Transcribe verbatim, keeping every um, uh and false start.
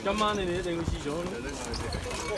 今晚你哋一定要試咗咯。